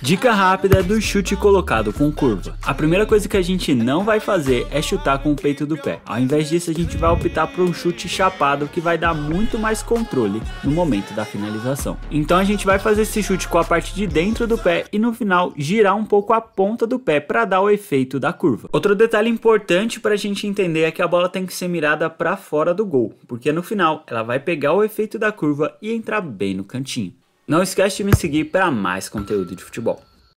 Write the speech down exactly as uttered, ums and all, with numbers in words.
Dica rápida do chute colocado com curva. A primeira coisa que a gente não vai fazer é chutar com o peito do pé. Ao invés disso, a gente vai optar por um chute chapado que vai dar muito mais controle no momento da finalização. Então a gente vai fazer esse chute com a parte de dentro do pé e no final girar um pouco a ponta do pé para dar o efeito da curva. Outro detalhe importante para a gente entender é que a bola tem que ser mirada para fora do gol, porque no final ela vai pegar o efeito da curva e entrar bem no cantinho. Não esquece de me seguir para mais conteúdo de futebol.